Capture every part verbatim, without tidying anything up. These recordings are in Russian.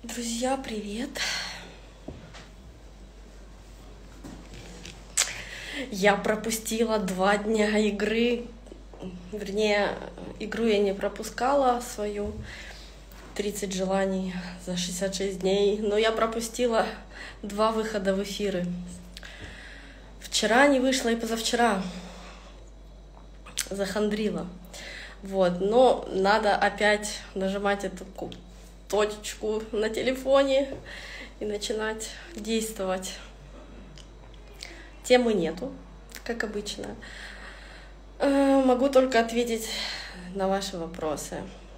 Друзья, привет! Я пропустила два дня игры, вернее, игру я не пропускала свою, тридцать желаний за шестьдесят шесть дней, но я пропустила два выхода в эфиры. Вчера не вышла и позавчера захандрила. Вот, но надо опять нажимать эту точечку на телефоне и начинать действовать. Темы нету, как обычно. Могу только ответить на ваши вопросы.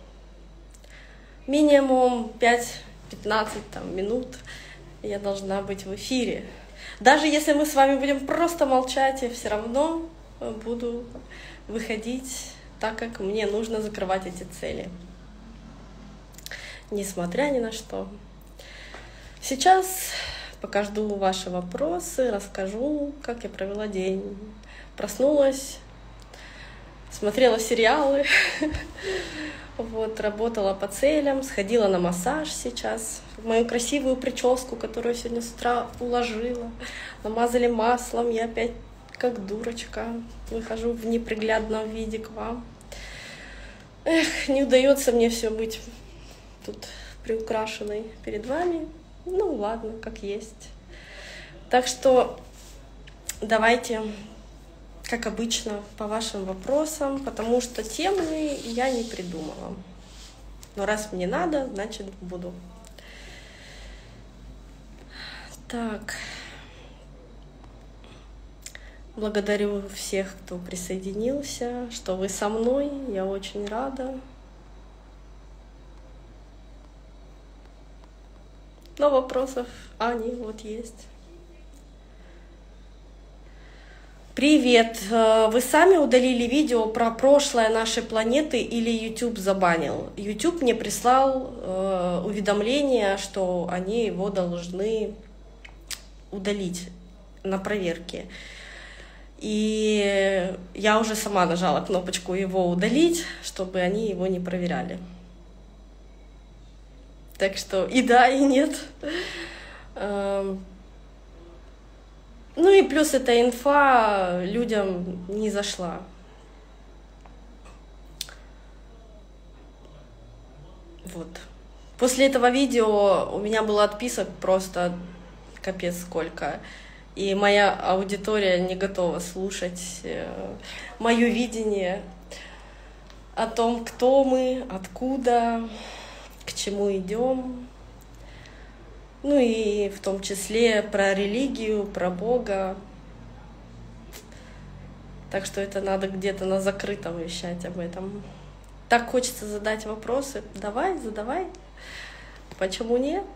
Минимум пять-пятнадцать там, минут я должна быть в эфире. Даже если мы с вами будем просто молчать, я все равно буду выходить, так как мне нужно закрывать эти цели. Несмотря ни на что. Сейчас пока жду ваши вопросы, расскажу, как я провела день. Проснулась, смотрела сериалы, вот, работала по целям, сходила на массаж сейчас. Мою красивую прическу, которую сегодня с утра уложила, намазали маслом, я опять как дурочка выхожу в неприглядном виде к вам. Эх, не удается мне все быть тут приукрашенной перед вами. Ну ладно, как есть. Так что давайте, как обычно, по вашим вопросам, потому что темы я не придумала. Но раз мне надо, значит буду. Так. Благодарю всех, кто присоединился, что вы со мной. Я очень рада. Но вопросов, они вот есть. Привет! Вы сами удалили видео про прошлое нашей планеты или YouTube забанил? YouTube мне прислал э, уведомление, что они его должны удалить на проверке. И я уже сама нажала кнопочку его удалить, чтобы они его не проверяли. Так что и да, и нет. Ну и плюс эта инфа людям не зашла. Вот. После этого видео у меня было отписок просто капец сколько. И моя аудитория не готова слушать мое видение о том, кто мы, откуда, к чему идем. Ну и в том числе про религию, про Бога. Так что это надо где-то на закрытом вещать об этом. Так хочется задать вопросы. Давай, задавай. Почему нет?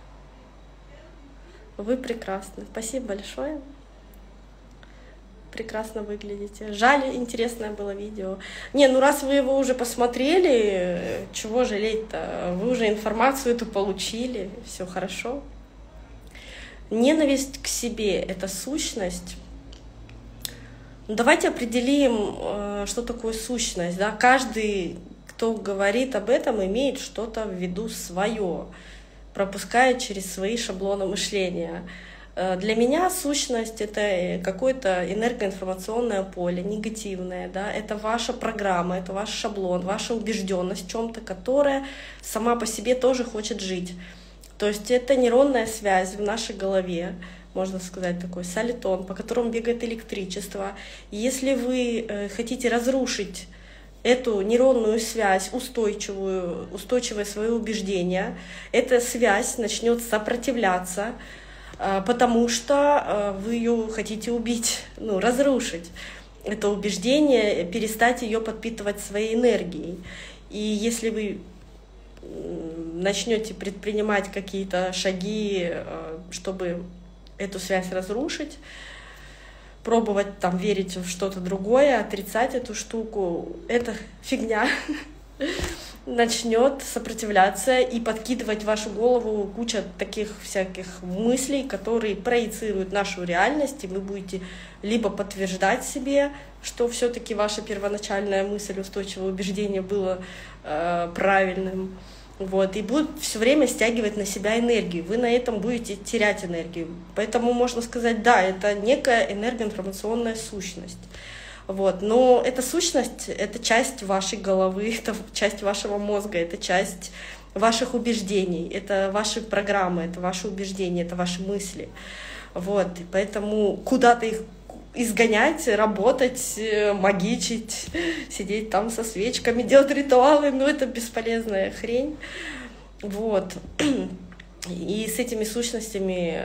Вы прекрасны. Спасибо большое. Прекрасно выглядите. Жаль, интересное было видео. Не, ну раз вы его уже посмотрели, чего жалеть-то? Вы уже информацию эту получили, все хорошо. Ненависть к себе — это сущность. Давайте определим, что такое сущность. Да? Каждый, кто говорит об этом, имеет что-то в виду свое, пропуская через свои шаблоны мышления. Для меня сущность — это какое-то энергоинформационное поле, негативное. Да? Это ваша программа, это ваш шаблон, ваша убежденность в чем-то, которая сама по себе тоже хочет жить. То есть это нейронная связь в нашей голове, можно сказать, такой солитон, по которому бегает электричество. И если вы хотите разрушить эту нейронную связь, устойчивую, устойчивое свое убеждение, эта связь начнет сопротивляться, потому что вы ее хотите убить, ну, разрушить. Это убеждение, перестать ее подпитывать своей энергией. И если вы начнете предпринимать какие-то шаги, чтобы эту связь разрушить, пробовать там верить в что-то другое, отрицать эту штуку, эта фигня начнет сопротивляться и подкидывать в вашу голову куча таких всяких мыслей, которые проецируют нашу реальность, и вы будете либо подтверждать себе, что все-таки ваша первоначальная мысль, устойчивое убеждение было э, правильным, Вот, и будут все время стягивать на себя энергию. Вы на этом будете терять энергию. Поэтому можно сказать, да, это некая энергоинформационная сущность. Вот. Но эта сущность — это часть вашей головы, это часть вашего мозга, это часть ваших убеждений, это ваши программы, это ваши убеждения, это ваши мысли. Вот. И поэтому куда-то их изгонять, работать, магичить, сидеть там со свечками, делать ритуалы, ну это бесполезная хрень. Вот. И с этими сущностями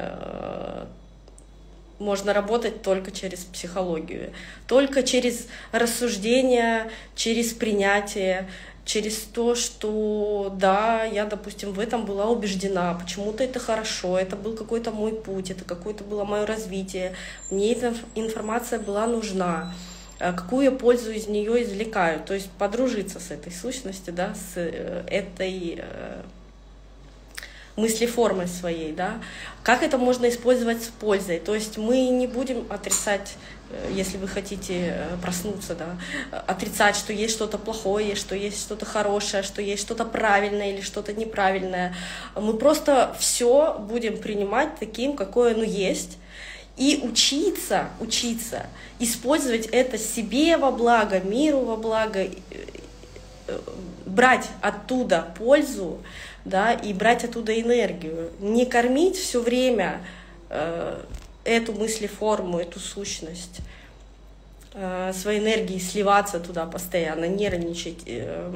можно работать только через психологию, только через рассуждение, через принятие, через то, что да, я, допустим, в этом была убеждена, почему-то это хорошо, это был какой-то мой путь, это какое-то было мое развитие, мне эта информация была нужна, какую я пользу из нее извлекаю, то есть подружиться с этой сущностью, да, с этой мыслеформой своей, да, как это можно использовать с пользой, то есть мы не будем отрицать, если вы хотите проснуться, да, отрицать, что есть что-то плохое, что есть что-то хорошее, что есть что-то правильное или что-то неправильное. Мы просто все будем принимать таким, какое оно есть, и учиться, учиться использовать это себе во благо, миру во благо, брать оттуда пользу, да, и брать оттуда энергию. Не кормить все время э, эту мыслеформу, эту сущность, э, своей энергией, сливаться туда постоянно, нервничать, э,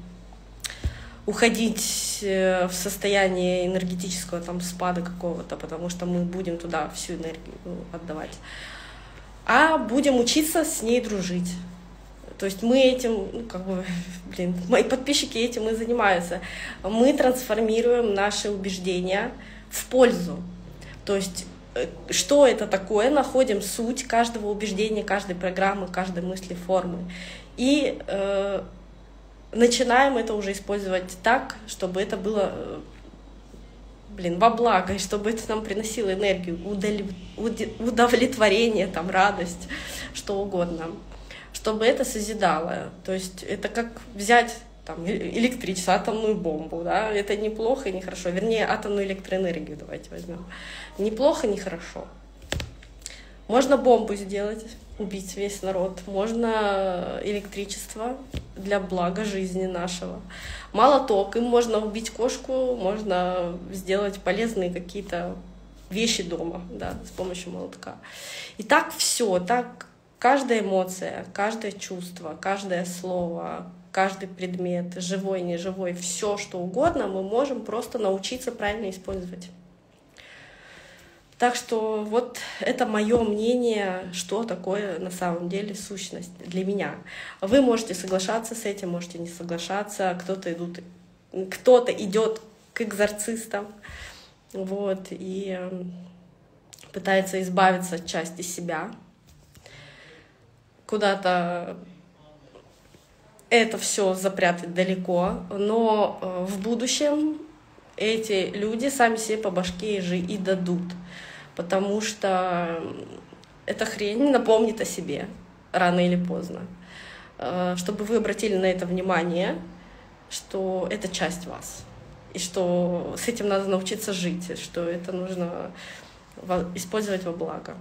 уходить в состояние энергетического там спада какого-то, потому что мы будем туда всю энергию отдавать. А будем учиться с ней дружить. То есть мы этим, ну, как бы, блин, мои подписчики этим и занимаются. Мы трансформируем наши убеждения в пользу. То есть что это такое, находим суть каждого убеждения, каждой программы, каждой мысли, формы. И э, начинаем это уже использовать так, чтобы это было, блин, во благо, и чтобы это нам приносило энергию, удовлетворение, там, радость, что угодно. Чтобы это созидало. То есть это как взять там, электричество, атомную бомбу. Да? Это неплохо и нехорошо. Вернее, атомную электроэнергию давайте возьмем. Неплохо, нехорошо. Можно бомбу сделать, убить весь народ. Можно электричество для блага жизни нашего. Молоток. Им можно убить кошку, можно сделать полезные какие-то вещи дома, да, с помощью молотка. И так все, так каждая эмоция, каждое чувство, каждое слово, каждый предмет, живой, неживой, все что угодно, мы можем просто научиться правильно использовать. Так что вот это мое мнение, что такое на самом деле сущность для меня. Вы можете соглашаться с этим, можете не соглашаться. Кто-то идут, кто-то идет к экзорцистам, вот, и пытается избавиться от части себя. Куда-то это все запрятать далеко, но в будущем эти люди сами себе по башке же и дадут, потому что эта хрень напомнит о себе рано или поздно, чтобы вы обратили на это внимание, что это часть вас, и что с этим надо научиться жить, что это нужно использовать во благо.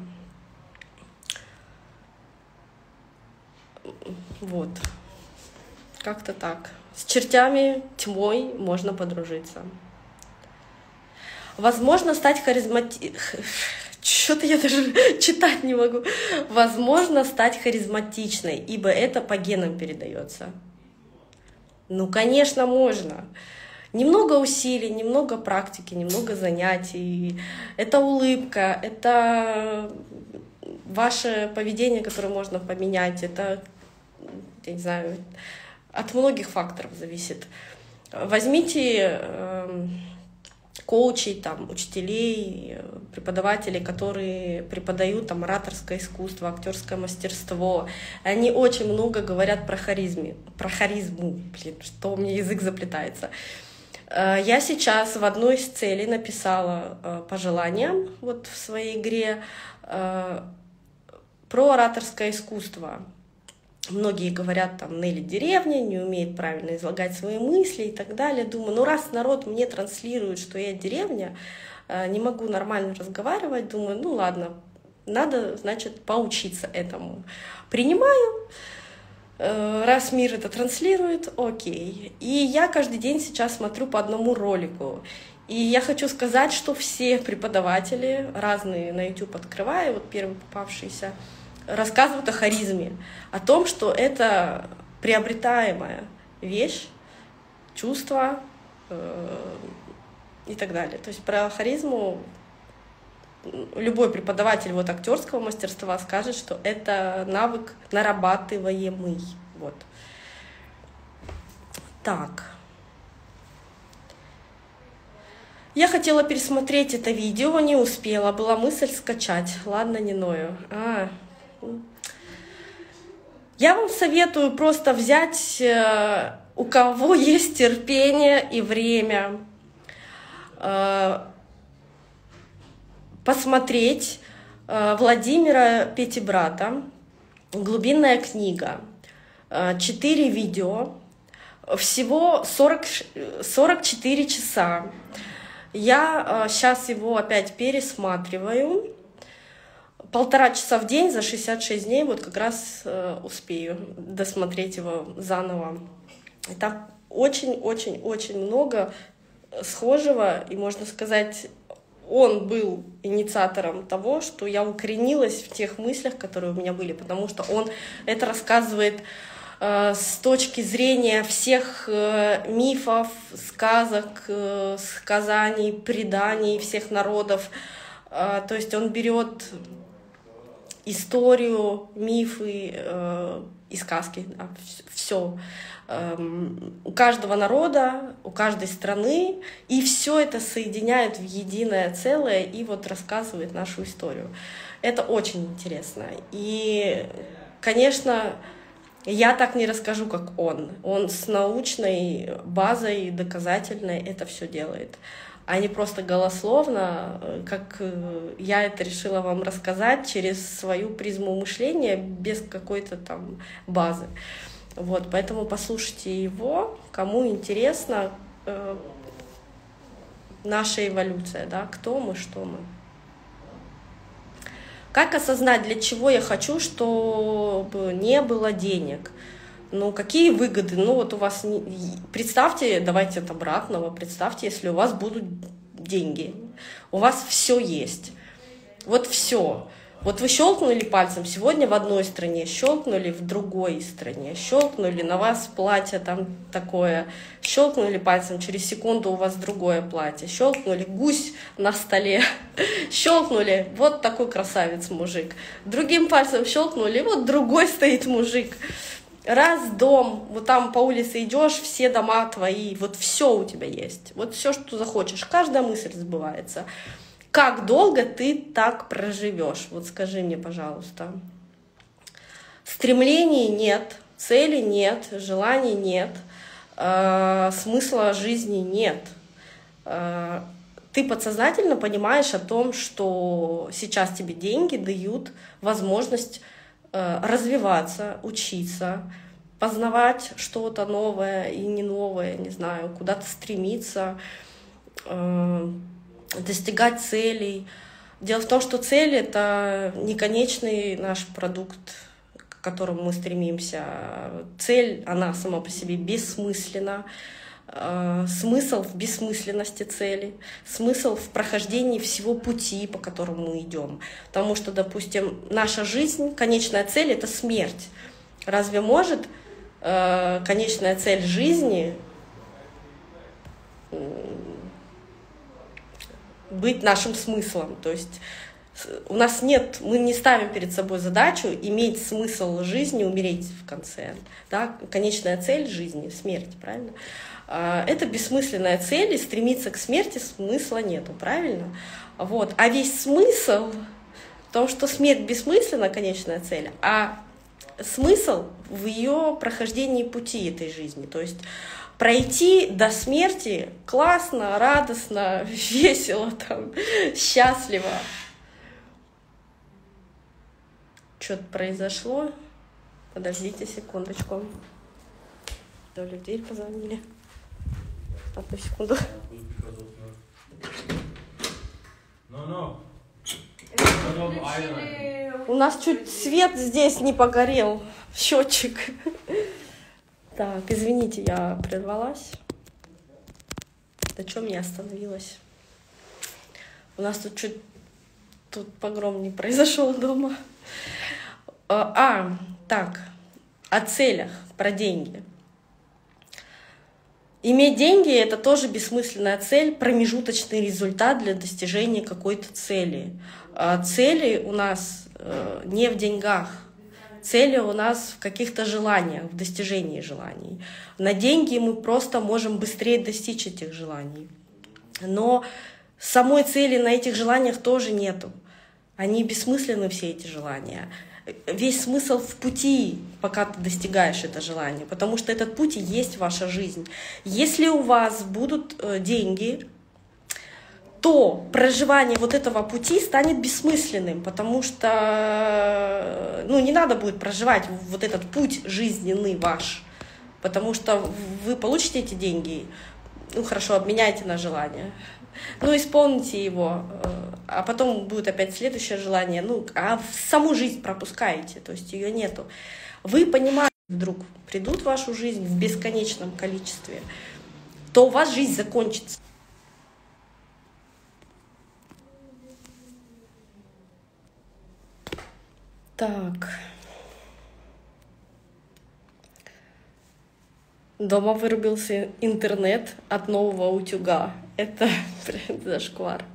Вот. Как-то так. С чертями, тьмой можно подружиться. Возможно, стать харизматичной. Что-то я даже читать не могу. Возможно, стать харизматичной, ибо это по генам передается. Ну, конечно, можно. Немного усилий, немного практики, немного занятий. Это улыбка, это ваше поведение, которое можно поменять, это, я не знаю, от многих факторов зависит. Возьмите э, коучей, там, учителей, преподавателей, которые преподают там, ораторское искусство, актерское мастерство. Они очень много говорят про харизме, про харизму. Блин, что у меня язык заплетается. Я сейчас в одной из целей написала пожелания вот в своей игре про ораторское искусство. Многие говорят, там, Нелли деревня, не умеет правильно излагать свои мысли и так далее. Думаю, ну раз народ мне транслирует, что я деревня, не могу нормально разговаривать, думаю, ну ладно, надо, значит, поучиться этому. Принимаю, раз мир это транслирует, окей. И я каждый день сейчас смотрю по одному ролику. И я хочу сказать, что все преподаватели, разные на YouTube открываю, вот первый попавшийся, рассказывают о харизме, о том, что это приобретаемая вещь, чувство э, и так далее. То есть про харизму любой преподаватель вот актерского мастерства скажет, что это навык нарабатываемый. Вот. Так. Я хотела пересмотреть это видео, не успела. Была мысль скачать. Ладно, не ною. А. Я вам советую просто взять, у кого есть терпение и время, посмотреть Владимира Пятибрата «Глубинная книга». Четыре видео, всего сорок, сорок четыре часа. Я сейчас его опять пересматриваю. Полтора часа в день за шестьдесят шесть дней вот как раз успею досмотреть его заново. И там очень-очень-очень много схожего, и можно сказать, он был инициатором того, что я укоренилась в тех мыслях, которые у меня были, потому что он это рассказывает э, с точки зрения всех э, мифов, сказок, э, сказаний, преданий всех народов. Э, то есть он берет историю, мифы э, и сказки, да, все. У каждого народа, у каждой страны, и все это соединяет в единое целое и вот рассказывает нашу историю. Это очень интересно. И, конечно, я так не расскажу, как он. Он с научной базой доказательной это все делает, а не просто голословно, как я это решила вам рассказать через свою призму мышления без какой-то там базы. Вот, поэтому послушайте его, кому интересна э, наша эволюция, да, кто мы, что мы. Как осознать, для чего я хочу, чтобы не было денег? Ну, какие выгоды? Ну, вот у вас, не... представьте, давайте от обратного, представьте, если у вас будут деньги, у вас все есть, вот все. Вот вы щелкнули пальцем сегодня в одной стране, щелкнули в другой стране, щелкнули, на вас платье там такое, щелкнули пальцем, через секунду у вас другое платье, щелкнули, гусь на столе, щелкнули, вот такой красавец мужик, другим пальцем щелкнули, вот другой стоит мужик. Раз дом, вот там по улице идешь, все дома твои, вот все у тебя есть, вот все, что захочешь, каждая мысль сбывается. Как долго ты так проживешь? Вот скажи мне, пожалуйста. Стремлений нет, цели нет, желаний нет, э, смысла жизни нет. Э, ты подсознательно понимаешь о том, что сейчас тебе деньги дают возможность э, развиваться, учиться, познавать что-то новое и не новое, не знаю, куда-то стремиться, э, достигать целей. Дело в том, что цель — это не конечный наш продукт, к которому мы стремимся. Цель, она сама по себе бессмысленна. Смысл в бессмысленности цели, смысл в прохождении всего пути, по которому мы идем. Потому что, допустим, наша жизнь, конечная цель — это смерть. Разве может конечная цель жизни быть нашим смыслом? То есть у нас нет, мы не ставим перед собой задачу иметь смысл жизни, умереть в конце. Да? Конечная цель жизни — смерть, правильно? Это бессмысленная цель, и стремиться к смерти смысла нету, правильно? Вот. А весь смысл в том, что смерть бессмысленна, конечная цель, а смысл в ее прохождении пути этой жизни. То есть пройти до смерти классно, радостно, весело, там, счастливо. Что-то произошло. Подождите секундочку. То ли в дверь позвонили. Одну секунду. У нас чуть свет здесь не погорел. Счетчик. Так, извините, я прервалась. На чем я остановилась? У нас тут чуть тут погром не произошел дома. А, а, так, о целях, про деньги. Иметь деньги — это тоже бессмысленная цель, промежуточный результат для достижения какой-то цели. А цели у нас э, не в деньгах. Цели у нас в каких-то желаниях, в достижении желаний. На деньги мы просто можем быстрее достичь этих желаний. Но самой цели на этих желаниях тоже нету. Они бессмысленны, все эти желания. Весь смысл в пути, пока ты достигаешь это желание, потому что этот путь и есть ваша жизнь. Если у вас будут деньги, то проживание вот этого пути станет бессмысленным, потому что ну, не надо будет проживать вот этот путь жизненный ваш, потому что вы получите эти деньги, ну хорошо, обменяйте на желание, ну исполните его, а потом будет опять следующее желание, ну а в саму жизнь пропускаете, то есть ее нету. Вы понимаете, вдруг придут в вашу жизнь в бесконечном количестве, то у вас жизнь закончится. Так. Дома вырубился интернет от нового утюга. Это, блин, зашквар.